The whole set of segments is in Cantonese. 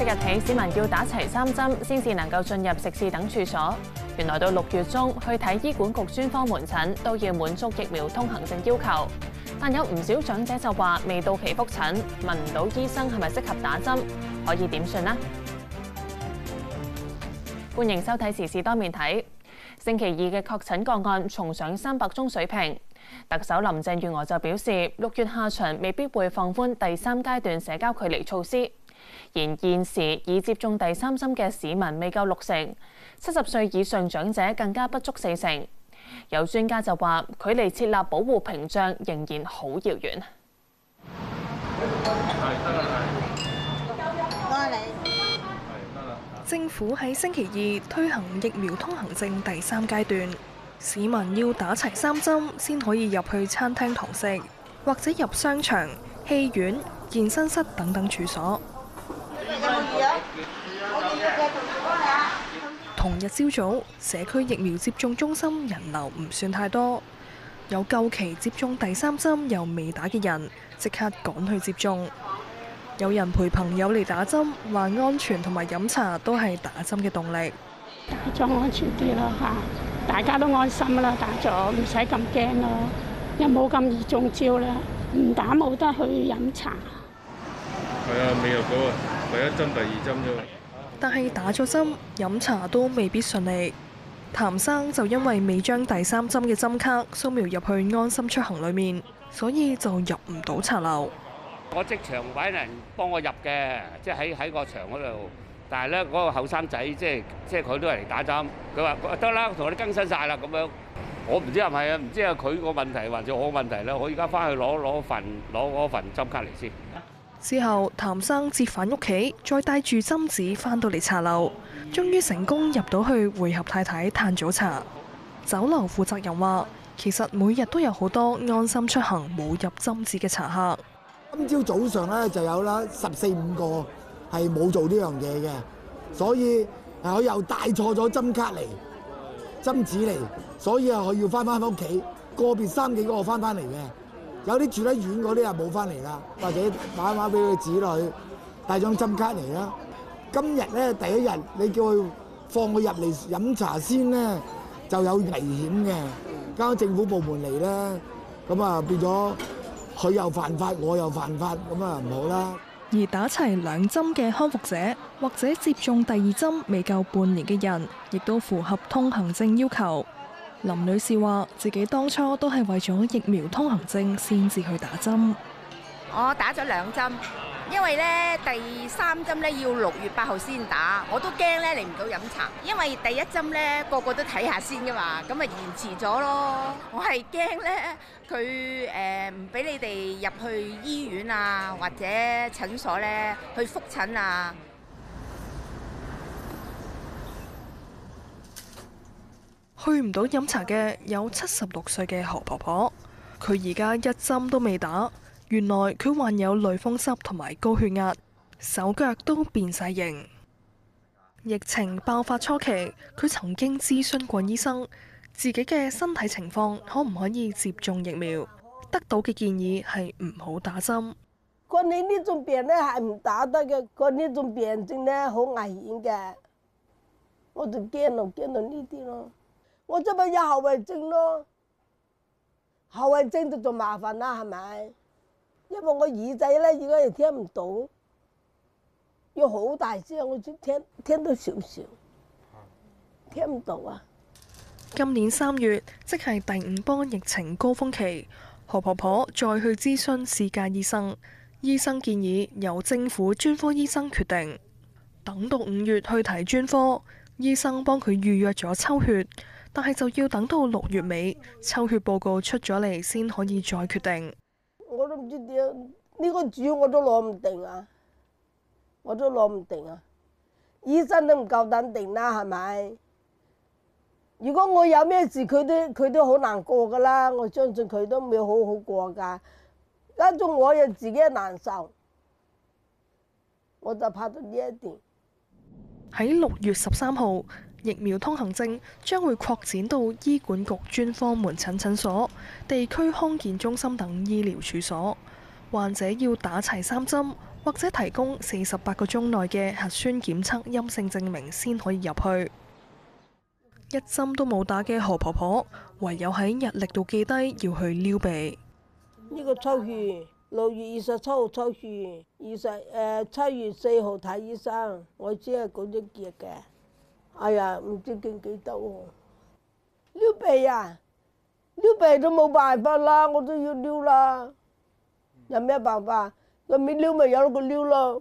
即日起，市民要打齊3針先至能夠進入食肆等處所。原來到6月中去睇醫管局專科門診都要滿足疫苗通行證要求，但有唔少長者就話未到期覆診，問唔到醫生係咪適合打針，可以點算呢？歡迎收睇時事多面睇。星期二嘅確診個案重上300宗水平。特首林鄭月娥就表示，6月下旬未必會放寬第3階段社交距離措施。而現時已接種第3針嘅市民未夠60%， 70歲以上長者更加不足40%。有專家就話，距離設立保護屏障仍然好遙遠。 政府喺星期二推行疫苗通行證第3階段，市民要打齊3針先可以入去餐廳堂食，或者入商場、戲院、健身室等等處所。同日朝早，社區疫苗接種中心人流唔算太多，有夠期接種第3針又未打嘅人，即刻趕去接種。有人陪朋友嚟打針，話安全同埋飲茶都係打針嘅動力。 打咗安全啲啦嚇，大家都安心啦，打咗唔使咁驚咯，又冇咁易中招啦。唔打冇得去飲茶。 係啊，未入到啊，第1針、第2針啫。 但係打咗針，飲茶都未必順利。譚生就因為未將第3針嘅針卡掃描入去安心出行裡面，所以就入唔到茶樓。 我即場揾人幫我入嘅，即係喺個場嗰度。但係咧，嗰個後生仔即係佢都係嚟打針。佢話得啦，同我哋更新晒啦咁樣。我唔知係咪啊？唔知係佢個問題還是我個問題咧？我而家翻去攞嗰份針卡嚟先。 之後，譚生折返屋企，再帶住針紙翻到嚟茶樓，終於成功入到去會合太太嘆早茶。酒樓負責人話，其實每日都有好多安心出行冇入針紙嘅茶客。 今朝早上咧就有啦14-15個係冇做呢樣嘢嘅，所以佢又帶錯咗針卡嚟、針紙嚟，所以佢要翻屋企。個別3幾個翻嚟嘅，有啲住得遠嗰啲又冇翻嚟啦，或者打電話俾佢子女帶張針卡嚟啦。今日咧第1日，你叫佢放佢入嚟飲茶先咧，就有危險嘅。交政府部門嚟咧，咁啊變咗。佢又犯法，我又犯法，咁啊唔好啦。 而打齊2針嘅康復者，或者接種第2針未夠半年嘅人，亦都符合通行證要求。林女士話：自己當初都係為咗疫苗通行證先至去打針。 我打咗2針，因為咧第3針咧要6月8號先打，我都驚咧嚟唔到飲茶，因為第1針咧個個都睇下先噶嘛，咁咪延遲咗咯。我係驚咧佢唔俾你哋入去醫院啊，或者診所咧去覆診啊。 去唔到飲茶嘅有76歲嘅何婆婆，佢而家1針都未打。原來佢患有類風濕同埋高血壓，手腳都變晒形。疫情爆發初期，佢曾經諮詢過醫生，自己嘅身體情況可唔可以接種疫苗，得到嘅建議係唔好打針。 過年呢種病咧係唔打得嘅，過呢種病症咧好危險嘅，我就驚到呢啲咯。我即係有後遺症咯，後遺症就仲麻煩啦，係咪？因為我耳仔咧而家又聽唔到，要好大聲，我先聽到少少，聽唔到啊！ 今年3月，即係第5波疫情高峰期，何婆婆再去諮詢私家醫生，醫生建議由政府專科醫生決定。等到5月去睇專科，醫生幫佢預約咗抽血，但係就要等到6月尾抽血報告出咗嚟先可以再決定。 我都唔知點，呢個主我都攞唔定啊！我都攞唔定啊！醫生都唔夠膽定啦，係咪？如果我有咩事，佢都好難過噶啦。我相信佢都未好好過噶。加上我又自己難受，我就怕到呢一點。 喺6月13號，疫苗通行證將會擴展到醫管局專科門診診所、地區康健中心等醫療處所。患者要打齊3針， 或者提供48個鐘內嘅核酸檢測陰性證明先可以入去。一針都冇打嘅何婆婆，唯有喺日曆度記低要去撩鼻。 呢個抽血，6月27號抽血，7月4號睇醫生，我只係嗰隻腳嘅。哎呀，唔知記唔記得喎？撩鼻啊！撩鼻都冇辦法啦，我都要撩啦。有咩辦法？個面撩咪有個撩咯。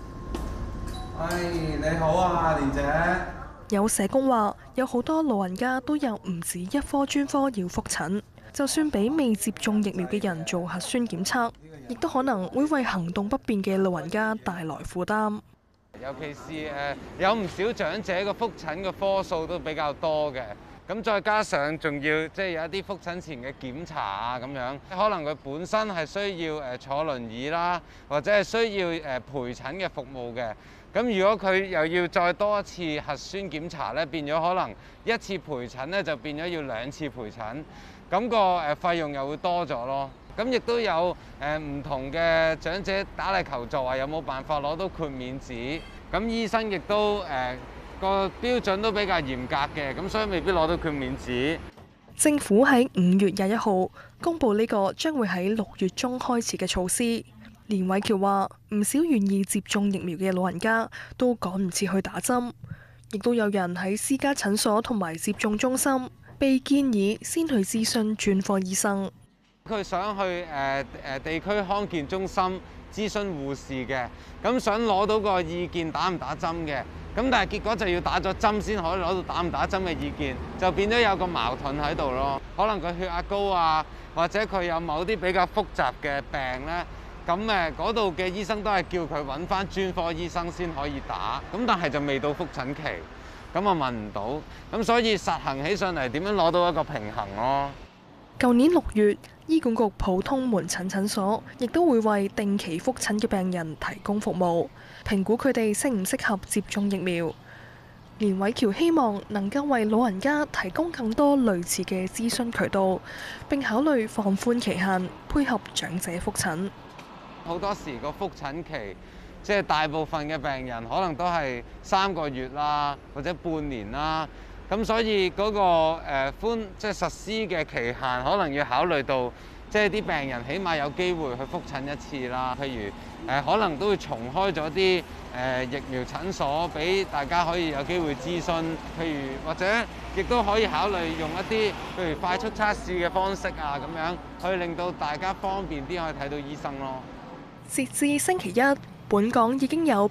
你好啊，蓮姐。 有社工話，有好多老人家都有唔止一科專科要覆診，就算俾未接種疫苗嘅人做核酸檢測，亦都可能會為行動不便嘅老人家帶來負擔。 尤其是有唔少長者個覆診嘅科數都比較多嘅。咁再加上仲要有一啲覆診前嘅檢查啊咁樣，可能佢本身係需要坐輪椅啦，或者係需要陪診嘅服務嘅。咁如果佢又要再多一次核酸檢查咧，變咗可能一次陪診咧就變咗要2次陪診，咁個費用又會多咗咯。咁亦都有唔同嘅長者打嚟求助話有冇辦法攞到豁免紙，咁醫生亦都個標準都比較嚴格嘅，咁所以未必攞到豁免紙。 政府喺5月21號公布呢個將會喺6月中開始嘅措施。連瑋翹話：唔少願意接種疫苗嘅老人家都趕唔切去打針，亦都有人喺私家診所同埋接種中心被建議先去諮詢專科醫生。 佢想去地區康健中心諮詢護士嘅，咁想攞到個意見打唔打針嘅，咁但係結果就要打咗針先可以攞到打唔打針嘅意見，就變咗有個矛盾喺度咯。可能佢血壓高啊，或者佢有某啲比較複雜嘅病呢。咁嗰度嘅醫生都係叫佢揾翻專科醫生先可以打，咁但係就未到覆診期，咁啊問唔到，咁所以實行起上嚟點樣攞到一個平衡咯？ 舊年6月，醫管局普通門診診所亦都會為定期覆診嘅病人提供服務，評估佢哋適唔適合接種疫苗。連瑋翹希望能夠為老人家提供更多類似嘅諮詢渠道，並考慮放寬期限，配合長者覆診。 好多時個覆診期，即係大部分嘅病人可能都係3個月啦，或者半年啦。咁所以嗰個即係實施嘅期限，可能要考慮到，即係啲病人起碼有機會去覆診一次啦。譬如可能都會重開咗啲疫苗診所，俾大家可以有機會諮詢。譬如或者亦都可以考慮用一啲譬如快速測試嘅方式啊，咁樣去令到大家方便啲可以睇到醫生咯。 截至星期一，本港已經有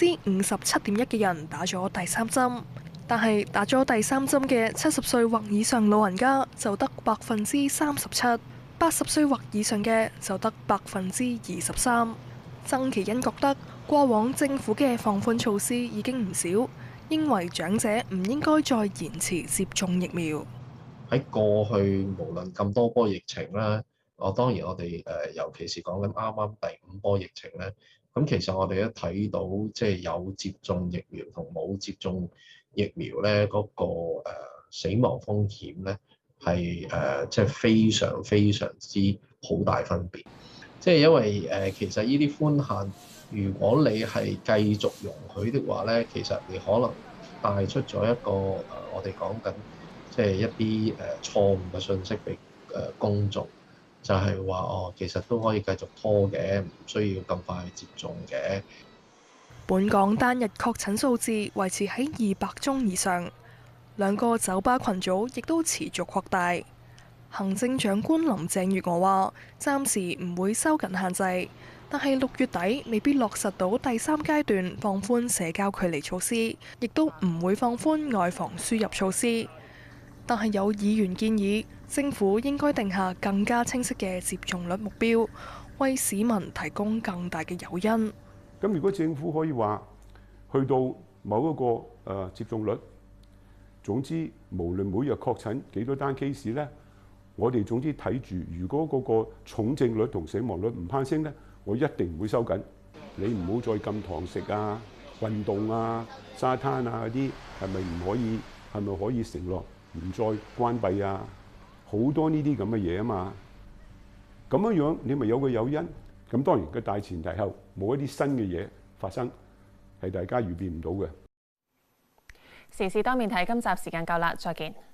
57.1%嘅人打咗第3針，但係打咗第3針嘅70歲或以上老人家就得37%，80歲或以上嘅就得23%。曾其恩覺得過往政府嘅放寬措施已經唔少，認為長者唔應該再延遲接種疫苗。 喺過去無論咁多波疫情啦。當然我哋尤其是講緊啱啱第5波疫情咧，咁其實我哋都睇到即係有接種疫苗同冇接種疫苗咧，嗰個死亡風險咧係即係非常非常之好大分別。即係因為其實呢啲寬限，如果你係繼續容許的話咧，其實你可能帶出咗一個我哋講緊即係一啲錯誤嘅信息俾公眾。就係話其實都可以繼續拖嘅，唔需要咁快去接種嘅。 本港單日確診數字維持喺200宗以上，2個酒吧群組亦都持續擴大。行政長官林鄭月娥話：暫時唔會收緊限制，但係6月底未必落實到第3階段放寬社交距離措施，亦都唔會放寬外防輸入措施。但係有議員建議，政府應該定下更加清晰嘅接種率目標，為市民提供更大嘅誘因。 咁如果政府可以話去到某一個接種率，總之無論每日確診幾多單 case 咧，我哋總之睇住，如果嗰個重症率同死亡率唔攀升咧，我一定唔會收緊。你唔好再禁堂食啊、運動啊、沙灘啊嗰啲，係咪唔可以？係咪可以承諾唔再關閉啊？好多呢啲咁嘅嘢啊嘛，咁樣你咪有個誘因， 咁當然個大前提後冇一啲新嘅嘢發生，係大家預變唔到嘅。 時事多面睇，今集時間夠啦，再見。